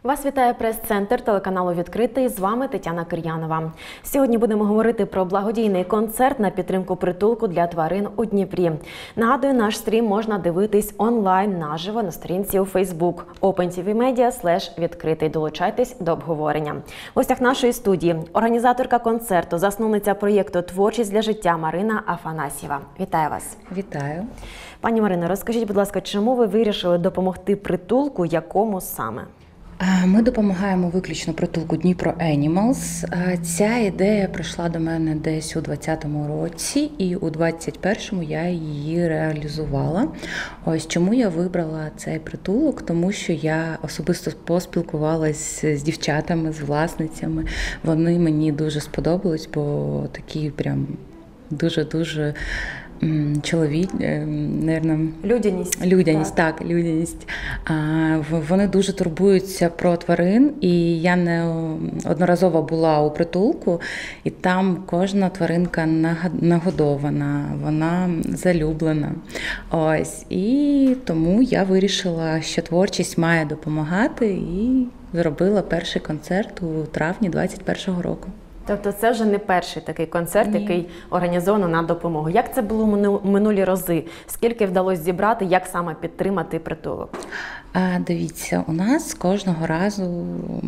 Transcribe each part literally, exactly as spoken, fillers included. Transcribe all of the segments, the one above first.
Вас вітає прес-центр телеканалу «Відкритий». З вами Тетяна Кир'янова. Сьогодні будемо говорити про благодійний концерт на підтримку притулку для тварин у Дніпрі. Нагадую, наш стрім можна дивитись онлайн наживо на сторінці у Facebook OpenTVMedia слеш відкритий. Долучайтесь до обговорення. В гостях нашої студії організаторка концерту, засновниця проєкту «Творчість для життя» Марина Афанасьєва. Вітаю вас. Вітаю. Пані Марино, розкажіть, будь ласка, чому ви вирішили допомогти притулку, якому саме? Ми допомагаємо виключно притулку Дніпро Animals. Ця ідея прийшла до мене десь у двадцятому році, і у двадцять першому я її реалізувала. Ось чому я вибрала цей притулок, тому що я особисто поспілкувалася з дівчатами, з власницями. Вони мені дуже сподобались, бо такі прям дуже-дуже чоловік, наверно, людяність. Людяність, так, так людяність. А, вони дуже турбуються про тварин, і я не одноразово була у притулку, і там кожна тваринка нагодована, вона залюблена. Ось, і тому я вирішила, що творчість має допомагати, і зробила перший концерт у травні двадцять першого року. Тобто це вже не перший такий концерт, Ні. який організовано на допомогу. Як це було минулі рази? Скільки вдалося зібрати, як саме підтримати притулок? А, дивіться, у нас кожного разу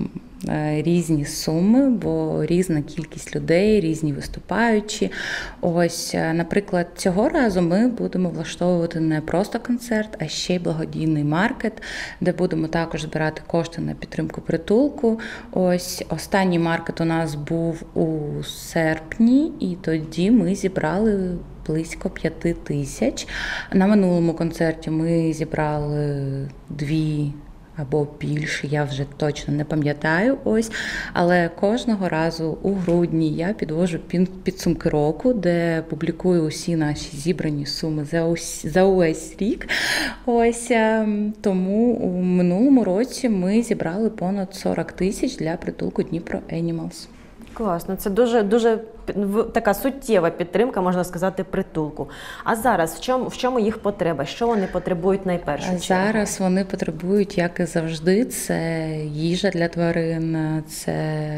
різні суми, бо різна кількість людей, різні виступаючі. Ось, наприклад, цього разу ми будемо влаштовувати не просто концерт, а ще й благодійний маркет, де будемо також збирати кошти на підтримку притулку. Ось, останній маркет у нас був у серпні, і тоді ми зібрали близько п'яти тисяч. На минулому концерті ми зібрали дві або більше, я вже точно не пам'ятаю, ось. Але кожного разу у грудні я підвожу підсумки року, де публікую усі наші зібрані суми за, ус... за увесь рік. Ось, тому у минулому році ми зібрали понад сорок тисяч для притулку Дніпро Animals. Класно, це дуже, дуже така суттєва підтримка, можна сказати, притулку. А зараз в чому, в чому їх потреба? Що вони потребують найперше? Зараз вони потребують, як і завжди, це їжа для тварин, це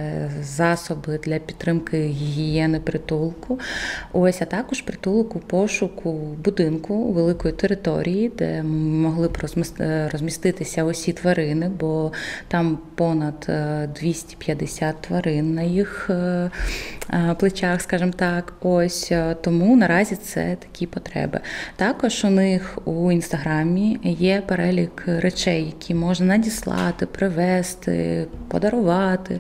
засоби для підтримки гігієни притулку. Ось, а також притулок у пошуку будинку великої території, де могли б розміститися усі тварини, бо там понад двісті п'ятдесят тварин на їх плечах, скажімо так. Ось, тому наразі це такі потреби. Також у них у Інстаграмі є перелік речей, які можна надіслати, привезти, подарувати,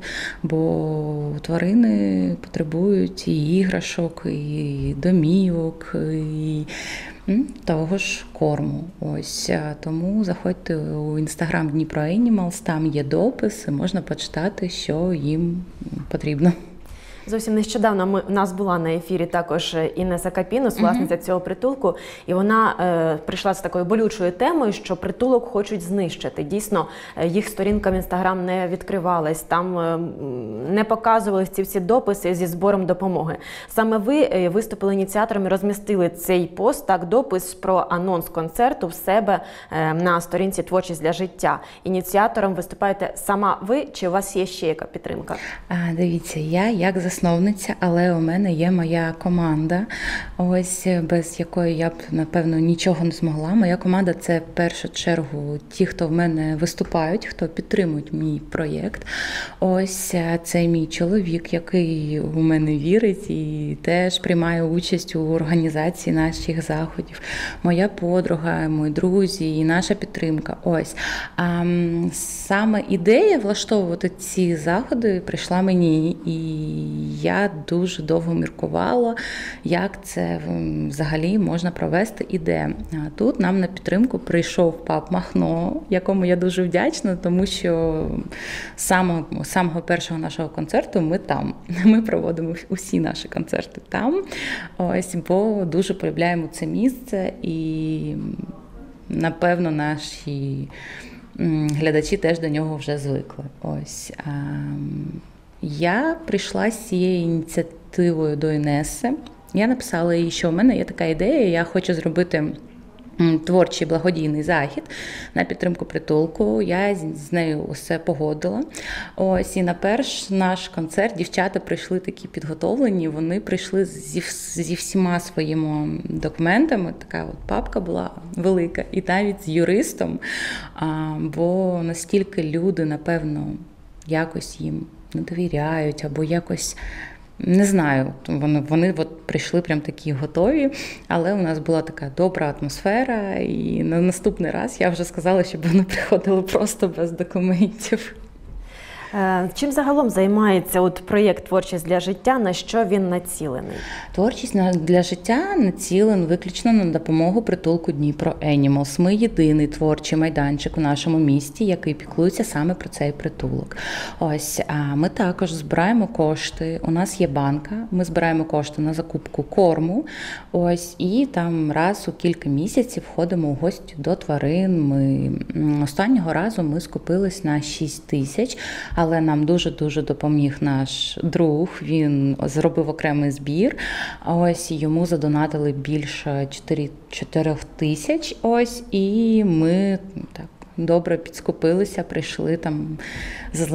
бо тварини потребують і іграшок, і домівок, і того ж корму. Ось, тому заходьте у Інстаграм Дніпро Animals, там є дописи, можна почитати, що їм потрібно. Зовсім нещодавно ми, у нас була на ефірі також Інеса Капінос, власниця uh-huh. цього притулку, і вона е, прийшла з такою болючою темою, що притулок хочуть знищити. Дійсно, їх сторінка в Інстаграм не відкривалась, там е, не показувались ці всі дописи зі збором допомоги. Саме ви е, виступили ініціаторами, розмістили цей пост, так, допис про анонс концерту в себе е, на сторінці «Творчість для життя». Ініціатором виступаєте сама ви, чи у вас є ще яка підтримка? А, дивіться, я як за засновниця, але у мене є моя команда, ось без якої я б, напевно, нічого не змогла. Моя команда – це в першу чергу ті, хто в мене виступають, хто підтримують мій проєкт. Ось це мій чоловік, який у мене вірить і теж приймає участь у організації наших заходів. Моя подруга, мої друзі і наша підтримка. Ось. А саме ідея влаштовувати ці заходи прийшла мені, і я дуже довго міркувала, як це взагалі можна провести і де. Тут нам на підтримку прийшов паб Махно, якому я дуже вдячна, тому що з самого, самого першого нашого концерту ми там. Ми проводимо усі наші концерти там, ось, бо дуже полюбляємо це місце і, напевно, наші глядачі теж до нього вже звикли. Ось. Я прийшла з цією ініціативою до Інеси. Я написала їй, що у мене є така ідея, я хочу зробити творчий благодійний захід на підтримку притулку. Я з нею усе погодила. Ось, і на перш наш концерт дівчата прийшли такі підготовлені, вони прийшли зі, зі всіма своїми документами, така от папка була велика, і навіть з юристом, а, бо настільки люди, напевно, якось їм не довіряють, або якось не знаю, вони, вони от прийшли прям такі готові, але у нас була така добра атмосфера, і на наступний раз я вже сказала, щоб вони приходили просто без документів. Чим загалом займається от проєкт «Творчість для життя», на що він націлений? Творчість для життя націлен виключно на допомогу притулку Дніпро Енімалс. Ми єдиний творчий майданчик у нашому місті, який піклується саме про цей притулок. Ось, а ми також збираємо кошти. У нас є банка, ми збираємо кошти на закупку корму. Ось, і там раз у кілька місяців ходимо у гості до тварин. Ми останнього разу ми скупились на шість тисяч. Але нам дуже-дуже допоміг наш друг, він зробив окремий збір, ось йому задонатили більше чотирьох тисяч, ось, і ми так добре підскупилися, прийшли там з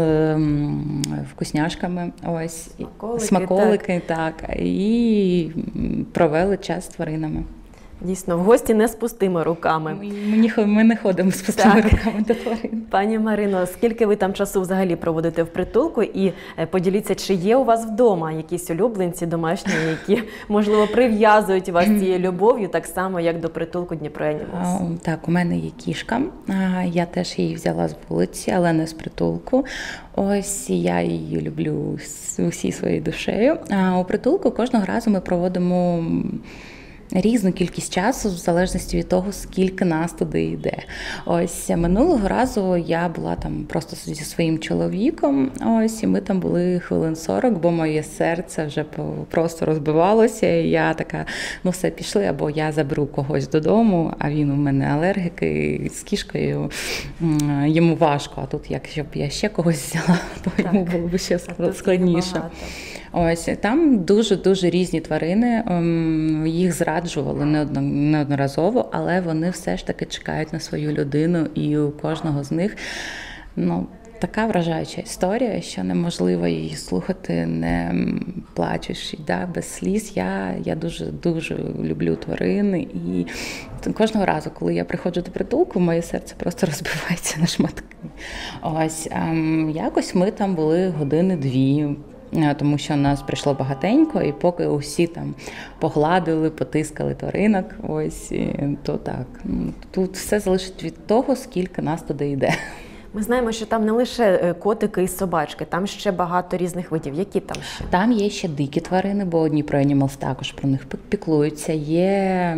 вкусняшками, ось, смаколики, смаколики так. так, і провели час з тваринами. Дійсно, в гості не з пустими руками. Ми, ми не ходимо з пустими так. руками до тварин. Пані Марино, скільки ви там часу взагалі проводите в притулку? І поділіться, чи є у вас вдома якісь улюбленці домашні, які, можливо, прив'язують вас цією любов'ю, так само, як до притулку Дніпро Енімалс? Так, у мене є кішка. Я теж її взяла з вулиці, але не з притулку. Ось, я її люблю усій своєю душею. А у притулку кожного разу ми проводимо різну кількість часу, в залежності від того, скільки нас туди йде. Ось, минулого разу я була там просто зі своїм чоловіком, ось, і ми там були хвилин сорок, бо моє серце вже просто розбивалося, і я така, ну все, пішли, або я заберу когось додому, а він у мене алергік, і з кішкою йому важко, а тут якщо б я ще когось взяла, то так. йому було б ще складніше. Ось, там дуже-дуже різні тварини, їх зраджували неодноразово, але вони все ж таки чекають на свою людину, і у кожного з них, ну, така вражаюча історія, що неможливо її слухати, не плачучи, да, без сліз. Я, я дуже-дуже люблю тварин, і кожного разу, коли я приходжу до притулку, моє серце просто розбивається на шматки. Ось, якось ми там були години-дві, тому що нас прийшло багатенько, і поки усі там погладили, потискали тваринок, ось, то так. Тут все залежить від того, скільки нас туди йде. Ми знаємо, що там не лише котики і собачки, там ще багато різних видів. Які там ще? Там є ще дикі тварини, бо Дніпро Енімалс також про них піклуються. Є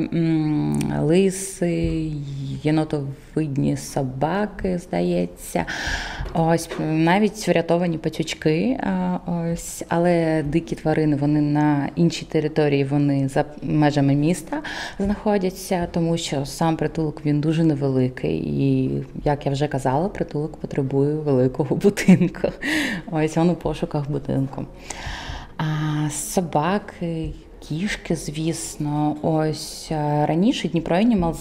м, лиси, єнотовидні собаки, здається. Ось, навіть врятовані пацючки. Ось, але дикі тварини, вони на іншій території, вони за межами міста знаходяться, тому що сам притулок, він дуже невеликий. І, як я вже казала, притулок потребує великого будинку. Ось він у пошуках будинку. А собаки, кішки, звісно. Ось раніше Дніпро Енімалс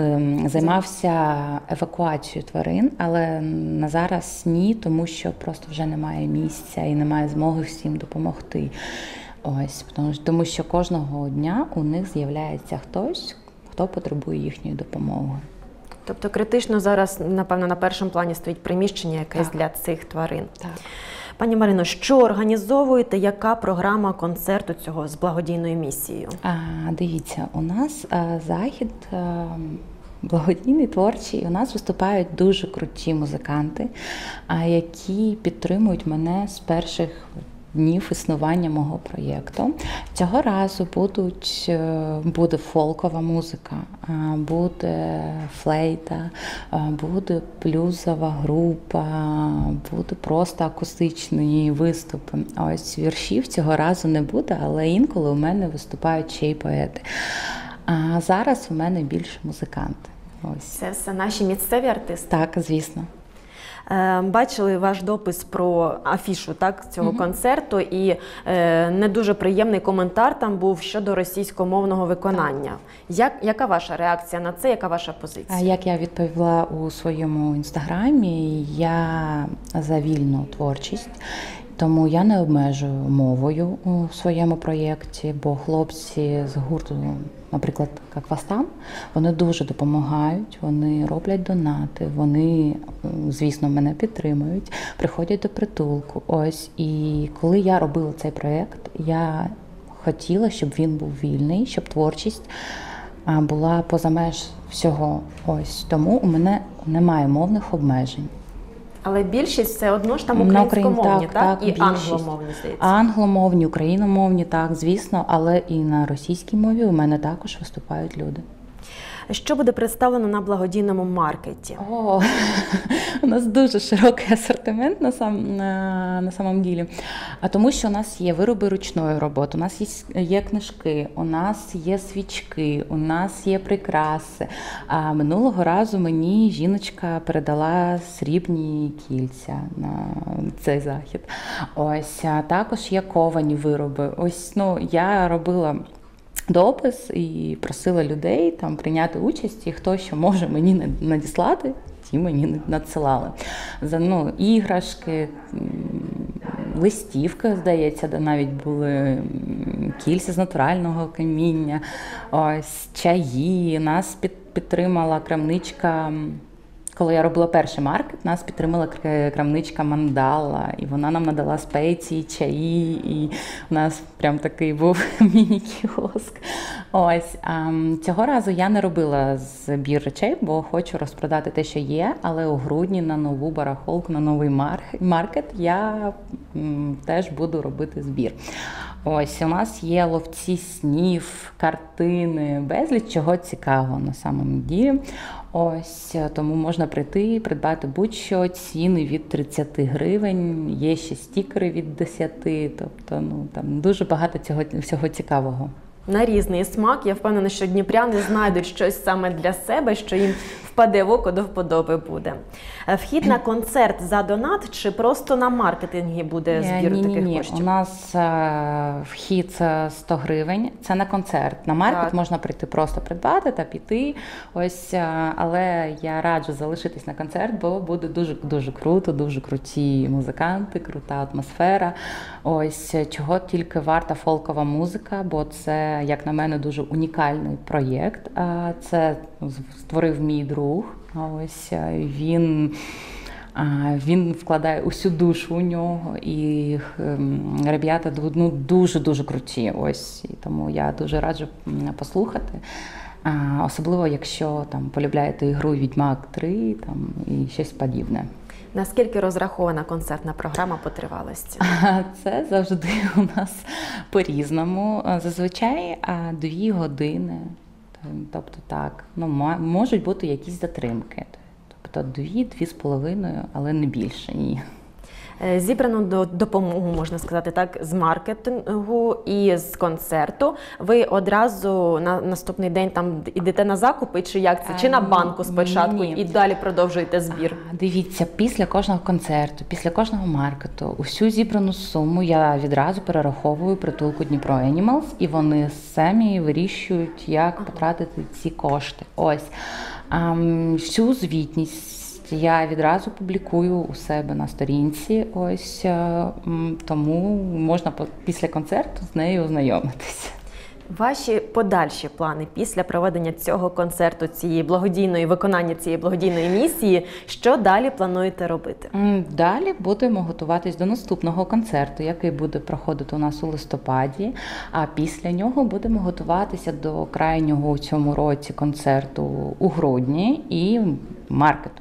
займався евакуацією тварин, але на зараз ні, тому що просто вже немає місця і немає змоги всім допомогти. Ось, тому що кожного дня у них з'являється хтось, хто потребує їхньої допомоги. Тобто критично зараз, напевно, на першому плані стоїть приміщення якесь так. для цих тварин. Так. Пані Марино, що організовуєте, яка програма концерту цього з благодійною місією? А, дивіться, у нас а, захід а, благодійний, творчий. У нас виступають дуже круті музиканти, а, які підтримують мене з перших днів існування мого проєкту. Цього разу будуть, буде фолкова музика, буде флейта, буде блюзова група, буде просто акустичні виступи. Ось віршів цього разу не буде, але інколи у мене виступають ще й поети. А зараз у мене більше музиканти. Ось. Це все наші місцеві артисти? Так, звісно. Е, Бачили ваш допис про афішу, так, цього mm-hmm. концерту, і е, не дуже приємний коментар там був щодо російськомовного виконання. Як, яка ваша реакція на це, яка ваша позиція? Як я відповіла у своєму інстаграмі, я за вільну творчість. Тому я не обмежую мовою у своєму проєкті, бо хлопці з гурту, наприклад, як вас там, вони дуже допомагають, вони роблять донати, вони, звісно, мене підтримують, приходять до притулку. Ось, і коли я робила цей проєкт, я хотіла, щоб він був вільний, щоб творчість була поза меж всього. Ось, тому у мене немає мовних обмежень. Але більшість все одно ж там українськомовні, так, так? так, І більшість. англомовні, здається. Англомовні, україномовні, так, звісно, але і на російській мові у мене також виступають люди. Що буде представлено на благодійному маркеті? О, у нас дуже широкий асортимент на, сам, на, на самом ділі. А тому що у нас є вироби ручної роботи, у нас є, є книжки, у нас є свічки, у нас є прикраси. А минулого разу мені жіночка передала срібні кільця на цей захід. Ось, а також є ковані вироби. Ось, ну, я робила допис і просила людей там прийняти участь, і хто що може мені надіслати, ті мені надсилали. За, ну, іграшки, листівки, здається, де навіть були кільця з натурального каміння, ось, чаї. Нас під, підтримала крамничка. Коли я робила перший маркет, нас підтримала крамничка Мандала, і вона нам надала спеції, чаї, і у нас прям такий був міні-кіоск. Ось, а цього разу я не робила збір речей, бо хочу розпродати те, що є, але у грудні на нову барахолку, на новий маркет я м, теж буду робити збір. Ось, у нас є ловці снів, картини, безліч чого цікавого на самому ділі. Ось, тому можна прийти, придбати будь-що, ціни від тридцять гривень, є ще стікери від десять, тобто, ну, там дуже багато цього, всього цікавого. На різний смак. Я впевнена, що дніпряни знайдуть щось саме для себе, що їм впаде в око, до вподоби буде. Вхід на концерт за донат чи просто на маркетингі буде збір ні, таких ні, ні. коштів? У нас е, вхід сто гривень, це на концерт. На маркет так. Можна прийти просто придбати та піти. Ось, е, але я раджу залишитись на концерт, бо буде дуже-дуже круто, дуже круті музиканти, крута атмосфера. Ось, чого тільки варта фолкова музика, бо це, як на мене, дуже унікальний проєкт. Це створив мій друг. Ось він, він вкладає усю душу у нього, і ребята, ну, дуже-дуже круті. Ось, і тому я дуже раджу послухати. Особливо, якщо там полюбляєте ігру «Відьмак три» там, і щось подібне. Наскільки розрахована концертна програма по тривалості? Це завжди у нас по-різному. Зазвичай дві години. Тобто так, ну, можуть бути якісь затримки. Тобто дві-дві з половиною, але не більше, ні. Зібрану допомогу, можна сказати так, з маркетингу і з концерту. Ви одразу на наступний день там йдете на закупи, чи як це? Чи на банку спочатку Ні. і далі продовжуєте збір? Дивіться, після кожного концерту, після кожного маркету, усю зібрану суму я відразу перераховую притулку Дніпро Animals, і вони самі вирішують, як ага. потратити ці кошти. Ось. А, всю звітність я відразу публікую у себе на сторінці, ось, тому можна після концерту з нею ознайомитися. Ваші подальші плани після проведення цього концерту, цієї благодійної, виконання цієї благодійної місії, що далі плануєте робити? Далі будемо готуватись до наступного концерту, який буде проходити у нас у листопаді, а після нього будемо готуватися до крайнього у цьому році концерту у грудні і маркету.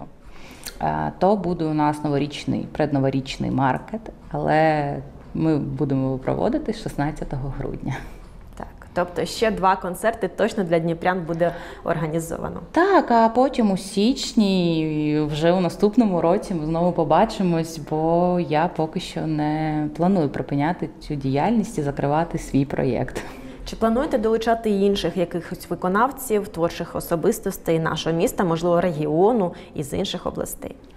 То буде у нас новорічний, предноворічний маркет, але ми будемо проводити шістнадцятого грудня. Так, тобто ще два концерти точно для дніпрян буде організовано. Так, а потім у січні, вже у наступному році ми знову побачимось, бо я поки що не планую припиняти цю діяльність і закривати свій проєкт. Чи плануєте долучати інших якихось виконавців, творчих особистостей нашого міста, можливо, регіону і з інших областей?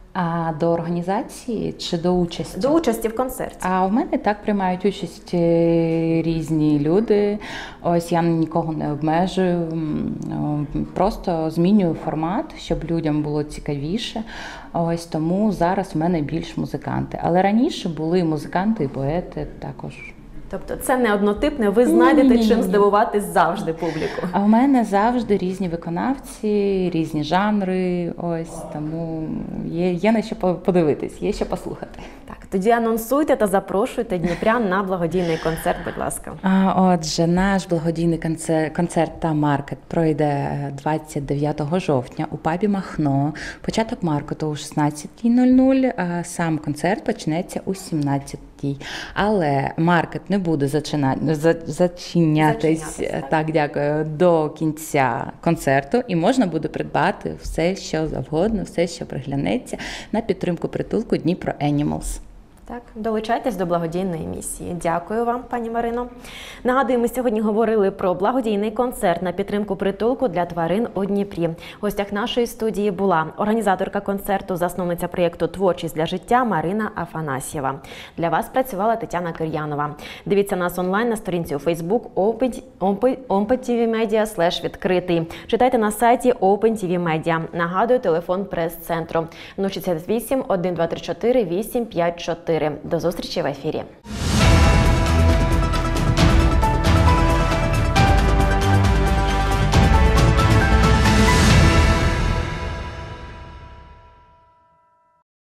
А до організації чи до участі? До участі в концерті. А в мене так приймають участь е, різні люди. Ось я нікого не обмежую, м, просто змінюю формат, щоб людям було цікавіше. Ось тому зараз в мене більш музиканти. Але раніше були музиканти і поети також. Тобто це не однотипне, ви знайдете Ні-ні-ні. чим здивувати завжди публіку. А в мене завжди різні виконавці, різні жанри. Ось тому є, є на що подивитись, є що послухати. Так, тоді анонсуйте та запрошуйте дніпрян на благодійний концерт, будь ласка. А, отже, наш благодійний концерт, концерт та маркет пройде двадцять дев'ятого жовтня у пабі Махно. Початок маркету о шістнадцятій нуль нуль, а сам концерт почнеться о сімнадцятій. Але маркет не буде зачина... за... зачинятись, Зачинятись, так, дякую, до кінця концерту, і можна буде придбати все, що завгодно, все, що приглянеться, на підтримку притулку Дніпро Animals. Так, долучайтесь до благодійної місії. Дякую вам, пані Марино. Нагадую, ми сьогодні говорили про благодійний концерт на підтримку притулку для тварин у Дніпрі. В гостях нашої студії була організаторка концерту, засновниця проєкту «Творчість для життя» Марина Афанасьєва. Для вас працювала Тетяна Кир'янова. Дивіться нас онлайн на сторінці у Facebook OpenTVMedia слеш відкритий. Читайте на сайті OpenTVMedia. Нагадую, телефон прес-центру нуль шістдесят вісім, один два три чотири, вісім п'ять чотири. До зустрічі в ефірі.